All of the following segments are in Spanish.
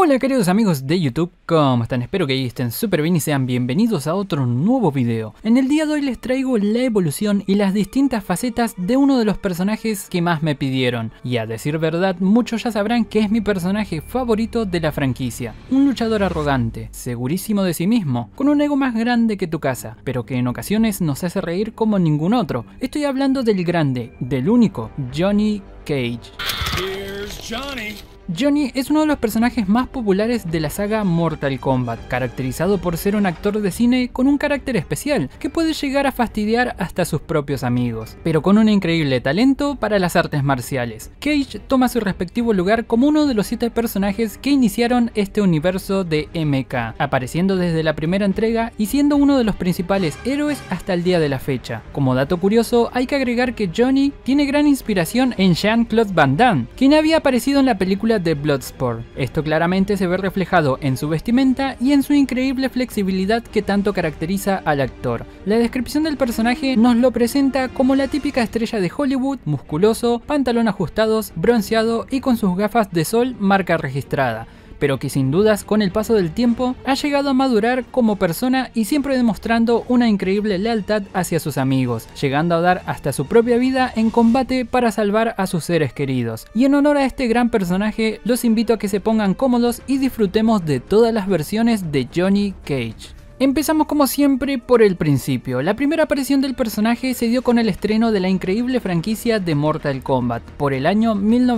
Hola queridos amigos de YouTube, ¿cómo están? Espero que estén súper bien y sean bienvenidos a otro nuevo video. En el día de hoy les traigo la evolución y las distintas facetas de uno de los personajes que más me pidieron. Y a decir verdad, muchos ya sabrán que es mi personaje favorito de la franquicia. Un luchador arrogante, segurísimo de sí mismo, con un ego más grande que tu casa, pero que en ocasiones nos hace reír como ningún otro. Estoy hablando del grande, del único, Johnny Cage. Here's Johnny. Johnny es uno de los personajes más populares de la saga Mortal Kombat, caracterizado por ser un actor de cine con un carácter especial, que puede llegar a fastidiar hasta a sus propios amigos, pero con un increíble talento para las artes marciales. Cage toma su respectivo lugar como uno de los 7 personajes que iniciaron este universo de MK, apareciendo desde la primera entrega y siendo uno de los principales héroes hasta el día de la fecha. Como dato curioso, hay que agregar que Johnny tiene gran inspiración en Jean-Claude Van Damme, quien había aparecido en la película de Bloodsport. Esto claramente se ve reflejado en su vestimenta y en su increíble flexibilidad que tanto caracteriza al actor. La descripción del personaje nos lo presenta como la típica estrella de Hollywood, musculoso, pantalón ajustados, bronceado y con sus gafas de sol marca registrada, pero que sin dudas con el paso del tiempo ha llegado a madurar como persona y siempre demostrando una increíble lealtad hacia sus amigos, llegando a dar hasta su propia vida en combate para salvar a sus seres queridos. Y en honor a este gran personaje, los invito a que se pongan cómodos y disfrutemos de todas las versiones de Johnny Cage. Empezamos como siempre por el principio. La primera aparición del personaje se dio con el estreno de la increíble franquicia de Mortal Kombat, por el año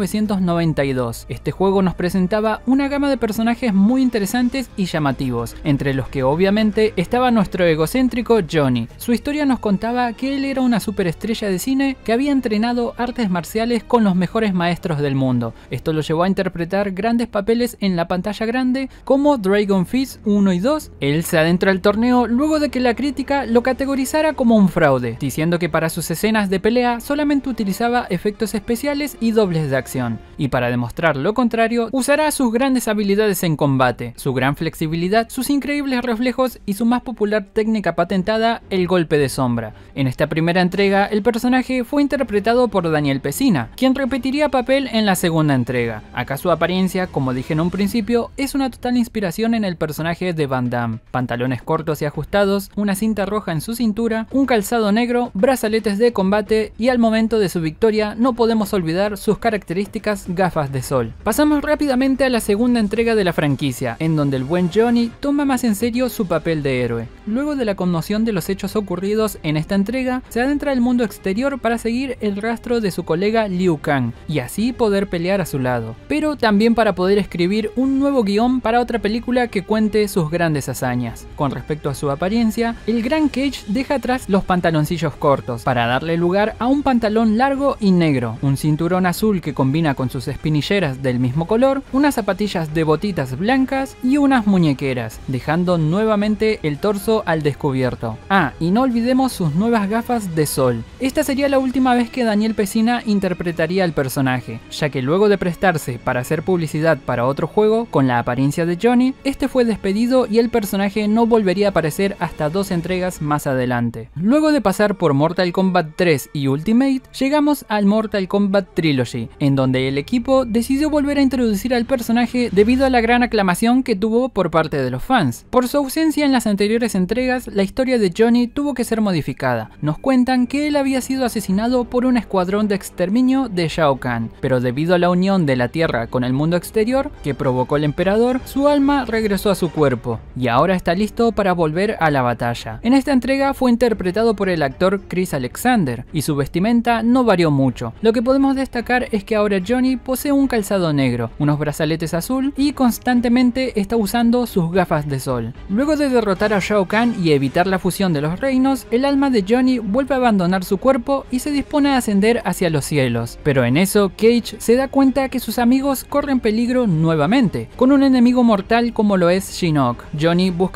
1992. Este juego nos presentaba una gama de personajes muy interesantes y llamativos, entre los que obviamente estaba nuestro egocéntrico Johnny. Su historia nos contaba que él era una superestrella de cine que había entrenado artes marciales con los mejores maestros del mundo. Esto lo llevó a interpretar grandes papeles en la pantalla grande como Dragon Fist 1 y 2. Él se adentró al torneo luego de que la crítica lo categorizara como un fraude, diciendo que para sus escenas de pelea solamente utilizaba efectos especiales y dobles de acción, y para demostrar lo contrario usará sus grandes habilidades en combate, su gran flexibilidad, sus increíbles reflejos y su más popular técnica patentada, el golpe de sombra. En esta primera entrega el personaje fue interpretado por Daniel Pesina, quien repetiría papel en la segunda entrega. Acá su apariencia, como dije en un principio, es una total inspiración en el personaje de Van Damme: pantalones cortos y ajustados, una cinta roja en su cintura, un calzado negro, brazaletes de combate y al momento de su victoria no podemos olvidar sus características gafas de sol. Pasamos rápidamente a la segunda entrega de la franquicia, en donde el buen Johnny toma más en serio su papel de héroe. Luego de la conmoción de los hechos ocurridos en esta entrega, se adentra al mundo exterior para seguir el rastro de su colega Liu Kang y así poder pelear a su lado, pero también para poder escribir un nuevo guión para otra película que cuente sus grandes hazañas. Con respecto a su apariencia, el gran Cage deja atrás los pantaloncillos cortos para darle lugar a un pantalón largo y negro, un cinturón azul que combina con sus espinilleras del mismo color, unas zapatillas de botitas blancas y unas muñequeras, dejando nuevamente el torso al descubierto. Ah, y no olvidemos sus nuevas gafas de sol. Esta sería la última vez que Daniel Pesina interpretaría al personaje, ya que luego de prestarse para hacer publicidad para otro juego con la apariencia de Johnny, este fue despedido y el personaje no volvería a aparecer hasta 2 entregas más adelante. Luego de pasar por Mortal Kombat 3 y Ultimate, llegamos al Mortal Kombat Trilogy, en donde el equipo decidió volver a introducir al personaje debido a la gran aclamación que tuvo por parte de los fans. Por su ausencia en las anteriores entregas, la historia de Johnny tuvo que ser modificada. Nos cuentan que él había sido asesinado por un escuadrón de exterminio de Shao Kahn, pero debido a la unión de la Tierra con el mundo exterior que provocó el emperador, su alma regresó a su cuerpo y ahora está listo para volver a la batalla. En esta entrega fue interpretado por el actor Chris Alexander y su vestimenta no varió mucho. Lo que podemos destacar es que ahora Johnny posee un calzado negro, unos brazaletes azul y constantemente está usando sus gafas de sol. Luego de derrotar a Shao Kahn y evitar la fusión de los reinos, el alma de Johnny vuelve a abandonar su cuerpo y se dispone a ascender hacia los cielos. Pero en eso Cage se da cuenta que sus amigos corren peligro nuevamente, con un enemigo mortal como lo es Shinnok. Johnny busca a Raiden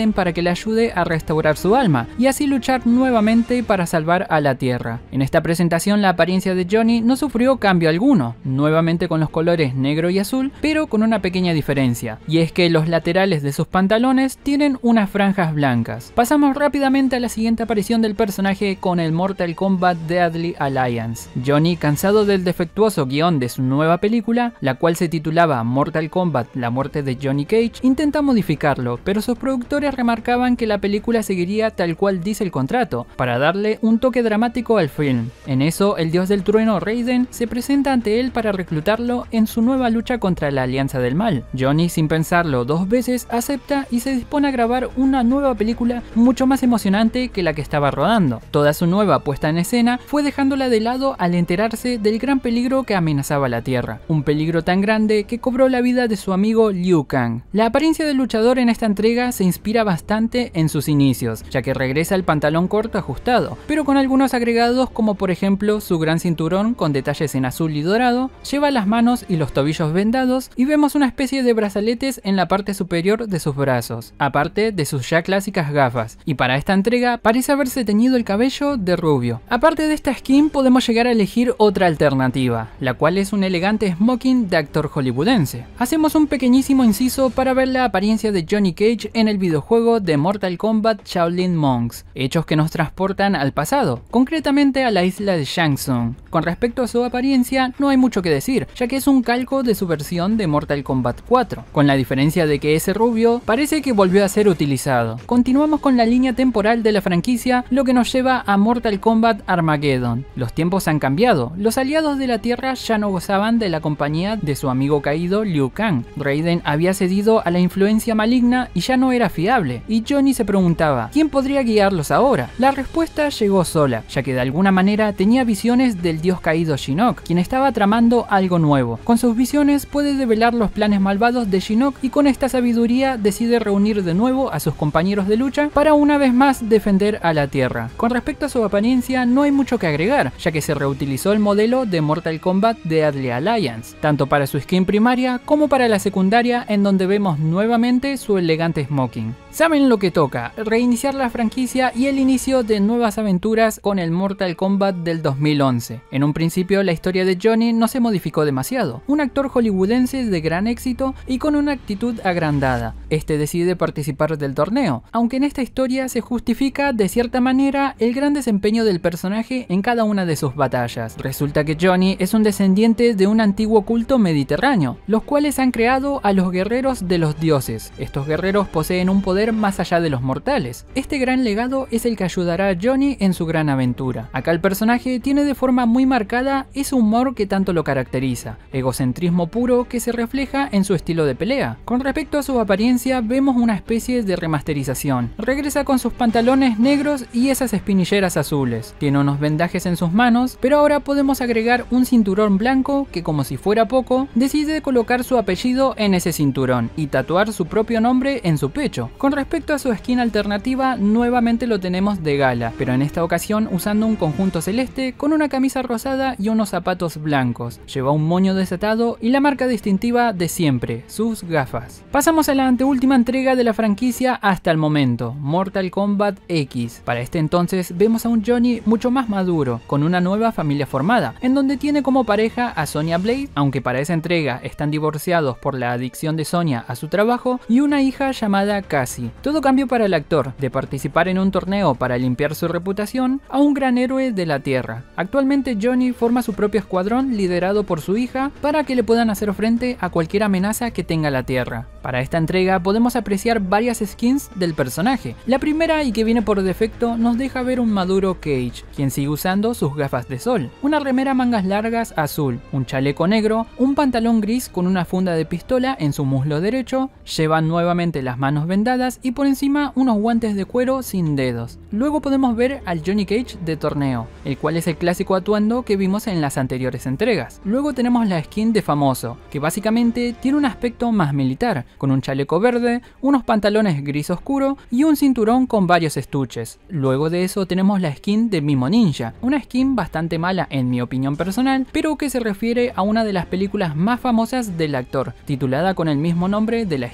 Raiden para que le ayude a restaurar su alma y así luchar nuevamente para salvar a la Tierra. En esta presentación la apariencia de Johnny no sufrió cambio alguno, nuevamente con los colores negro y azul, pero con una pequeña diferencia, y es que los laterales de sus pantalones tienen unas franjas blancas. Pasamos rápidamente a la siguiente aparición del personaje con el Mortal Kombat Deadly Alliance. Johnny, cansado del defectuoso guión de su nueva película, la cual se titulaba Mortal Kombat: La muerte de Johnny Cage, intenta modificarlo, pero sus productores remarcaban que la película seguiría tal cual dice el contrato, para darle un toque dramático al film. En eso, el dios del trueno Raiden se presenta ante él para reclutarlo en su nueva lucha contra la Alianza del Mal. Johnny, sin pensarlo dos veces, acepta y se dispone a grabar una nueva película mucho más emocionante que la que estaba rodando. Toda su nueva puesta en escena fue dejándola de lado al enterarse del gran peligro que amenazaba la Tierra, un peligro tan grande que cobró la vida de su amigo Liu Kang. La apariencia del luchador en esta entrega se inspira bastante en sus inicios, ya que regresa el pantalón corto ajustado, pero con algunos agregados como por ejemplo su gran cinturón con detalles en azul y dorado, lleva las manos y los tobillos vendados y vemos una especie de brazaletes en la parte superior de sus brazos, aparte de sus ya clásicas gafas, y para esta entrega parece haberse teñido el cabello de rubio. Aparte de esta skin podemos llegar a elegir otra alternativa, la cual es un elegante smoking de actor hollywoodense. Hacemos un pequeñísimo inciso para ver la apariencia de Johnny Cage en el videojuego de Mortal Kombat Shaolin Monks, hechos que nos transportan al pasado, concretamente a la isla de Shang Tsung. Con respecto a su apariencia no hay mucho que decir, ya que es un calco de su versión de Mortal Kombat 4, con la diferencia de que ese rubio parece que volvió a ser utilizado. Continuamos con la línea temporal de la franquicia, lo que nos lleva a Mortal Kombat Armageddon. Los tiempos han cambiado, los aliados de la Tierra ya no gozaban de la compañía de su amigo caído Liu Kang. Raiden había cedido a la influencia maligna y ya no era fiable, y Johnny se preguntaba, ¿quién podría guiarlos ahora? La respuesta llegó sola, ya que de alguna manera tenía visiones del dios caído Shinnok, quien estaba tramando algo nuevo. Con sus visiones puede develar los planes malvados de Shinnok y con esta sabiduría decide reunir de nuevo a sus compañeros de lucha para una vez más defender a la Tierra. Con respecto a su apariencia no hay mucho que agregar, ya que se reutilizó el modelo de Mortal Kombat Deadly Alliance, tanto para su skin primaria como para la secundaria, en donde vemos nuevamente su elegante smoking. Saben lo que toca, reiniciar la franquicia y el inicio de nuevas aventuras con el Mortal Kombat del 2011. En un principio la historia de Johnny no se modificó demasiado, un actor hollywoodense de gran éxito y con una actitud agrandada. Este decide participar del torneo, aunque en esta historia se justifica de cierta manera el gran desempeño del personaje en cada una de sus batallas. Resulta que Johnny es un descendiente de un antiguo culto mediterráneo, los cuales han creado a los guerreros de los dioses. Estos guerreros poseen un poder más allá de los mortales. Este gran legado es el que ayudará a Johnny en su gran aventura. Acá el personaje tiene de forma muy marcada ese humor que tanto lo caracteriza, egocentrismo puro que se refleja en su estilo de pelea. Con respecto a su apariencia vemos una especie de remasterización. Regresa con sus pantalones negros y esas espinilleras azules. Tiene unos vendajes en sus manos, pero ahora podemos agregar un cinturón blanco que, como si fuera poco, decide colocar su apellido en ese cinturón y tatuar su propio nombre en su pecho. Con respecto a su skin alternativa, nuevamente lo tenemos de gala, pero en esta ocasión usando un conjunto celeste con una camisa rosada y unos zapatos blancos. Lleva un moño desatado y la marca distintiva de siempre, sus gafas. Pasamos a la anteúltima entrega de la franquicia hasta el momento, Mortal Kombat X. Para este entonces vemos a un Johnny mucho más maduro, con una nueva familia formada, en donde tiene como pareja a Sonya Blade, aunque para esa entrega están divorciados por la adicción de Sonya a su trabajo, y una hija llamada Cassie. Todo cambió para el actor, de participar en un torneo para limpiar su reputación, a un gran héroe de la Tierra. Actualmente Johnny forma su propio escuadrón liderado por su hija para que le puedan hacer frente a cualquier amenaza que tenga la Tierra. Para esta entrega podemos apreciar varias skins del personaje. La primera, y que viene por defecto, nos deja ver un maduro Cage, quien sigue usando sus gafas de sol, una remera mangas largas azul, un chaleco negro, un pantalón gris con una funda de pistola en su muslo derecho, lleva nuevamente las manos vendadas y por encima unos guantes de cuero sin dedos. Luego podemos ver al Johnny Cage de torneo, el cual es el clásico atuendo que vimos en las anteriores entregas. Luego tenemos la skin de Famoso, que básicamente tiene un aspecto más militar, con un chaleco verde, unos pantalones gris oscuro y un cinturón con varios estuches. Luego de eso tenemos la skin de Mimo Ninja, una skin bastante mala en mi opinión personal, pero que se refiere a una de las películas más famosas del actor, titulada con el mismo nombre de la skin.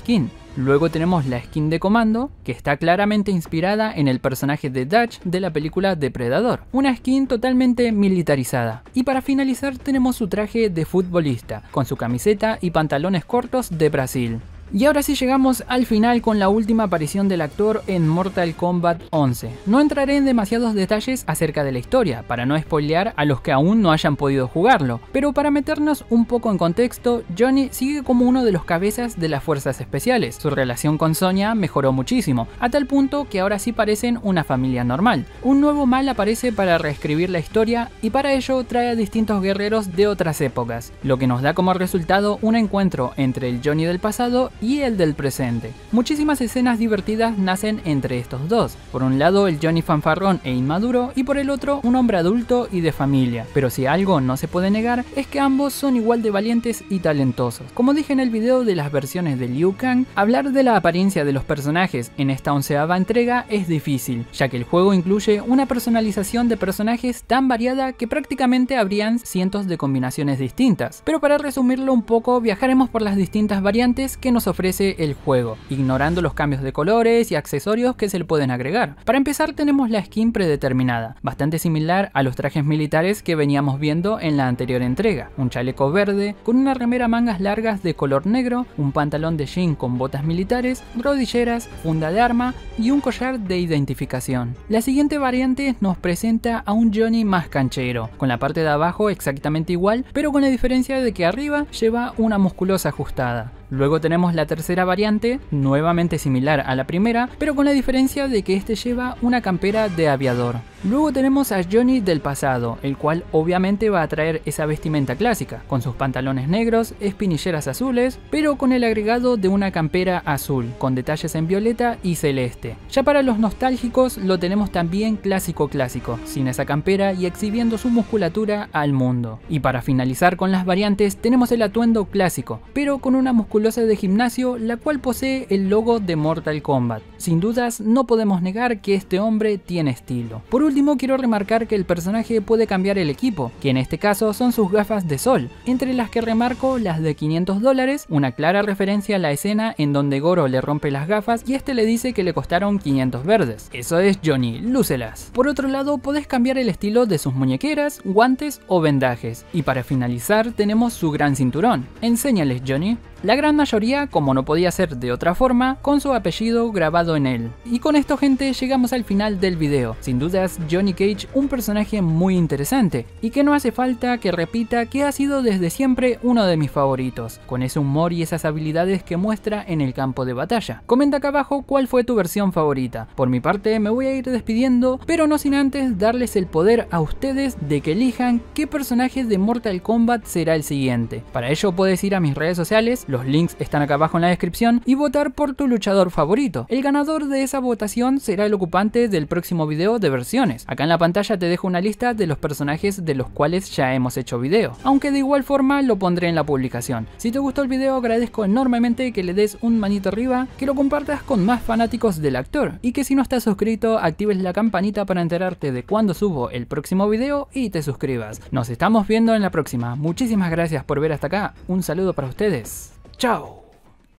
Luego tenemos la skin de comando, que está claramente inspirada en el personaje de Dutch de la película Depredador, una skin totalmente militarizada. Y para finalizar tenemos su traje de futbolista, con su camiseta y pantalones cortos de Brasil. Y ahora sí llegamos al final con la última aparición del actor en Mortal Kombat 11. No entraré en demasiados detalles acerca de la historia, para no spoilear a los que aún no hayan podido jugarlo, pero para meternos un poco en contexto, Johnny sigue como uno de los cabezas de las fuerzas especiales. Su relación con Sonya mejoró muchísimo, a tal punto que ahora sí parecen una familia normal. Un nuevo mal aparece para reescribir la historia y para ello trae a distintos guerreros de otras épocas, lo que nos da como resultado un encuentro entre el Johnny del pasado y el del presente. Muchísimas escenas divertidas nacen entre estos dos. Por un lado el Johnny fanfarrón e inmaduro y por el otro un hombre adulto y de familia. Pero si algo no se puede negar es que ambos son igual de valientes y talentosos. Como dije en el video de las versiones de Liu Kang, hablar de la apariencia de los personajes en esta 11ª entrega es difícil, ya que el juego incluye una personalización de personajes tan variada que prácticamente habrían cientos de combinaciones distintas. Pero para resumirlo un poco, viajaremos por las distintas variantes que nos ofrece el juego, ignorando los cambios de colores y accesorios que se le pueden agregar. Para empezar tenemos la skin predeterminada, bastante similar a los trajes militares que veníamos viendo en la anterior entrega. Un chaleco verde, con una remera mangas largas de color negro, un pantalón de jean con botas militares, rodilleras, funda de arma y un collar de identificación. La siguiente variante nos presenta a un Johnny más canchero, con la parte de abajo exactamente igual, pero con la diferencia de que arriba lleva una musculosa ajustada. Luego tenemos la tercera variante, nuevamente similar a la primera, pero con la diferencia de que este lleva una campera de aviador. Luego tenemos a Johnny del pasado, el cual obviamente va a traer esa vestimenta clásica, con sus pantalones negros, espinilleras azules, pero con el agregado de una campera azul, con detalles en violeta y celeste. Ya para los nostálgicos lo tenemos también clásico, sin esa campera y exhibiendo su musculatura al mundo. Y para finalizar con las variantes tenemos el atuendo clásico, pero con una musculosa de gimnasio, la cual posee el logo de Mortal Kombat. Sin dudas no podemos negar que este hombre tiene estilo. Por último quiero remarcar que el personaje puede cambiar el equipo, que en este caso son sus gafas de sol, entre las que remarco las de $500, una clara referencia a la escena en donde Goro le rompe las gafas y este le dice que le costaron 500 verdes. Eso es Johnny, lúcelas. Por otro lado podés cambiar el estilo de sus muñequeras, guantes o vendajes. Y para finalizar tenemos su gran cinturón. Enséñales, Johnny. La gran mayoría, como no podía ser de otra forma, con su apellido grabado en él. Y con esto, gente, llegamos al final del video. Sin dudas, Johnny Cage, un personaje muy interesante, y que no hace falta que repita que ha sido desde siempre uno de mis favoritos, con ese humor y esas habilidades que muestra en el campo de batalla. Comenta acá abajo cuál fue tu versión favorita. Por mi parte, me voy a ir despidiendo, pero no sin antes darles el poder a ustedes de que elijan qué personaje de Mortal Kombat será el siguiente. Para ello puedes ir a mis redes sociales, los links están acá abajo en la descripción, y votar por tu luchador favorito. El ganador de esa votación será el ocupante del próximo video de versiones. Acá en la pantalla te dejo una lista de los personajes de los cuales ya hemos hecho video, aunque de igual forma lo pondré en la publicación. Si te gustó el video agradezco enormemente que le des un manito arriba, que lo compartas con más fanáticos del actor, y que si no estás suscrito actives la campanita para enterarte de cuando subo el próximo video y te suscribas. Nos estamos viendo en la próxima. Muchísimas gracias por ver hasta acá, un saludo para ustedes. ¡Chao!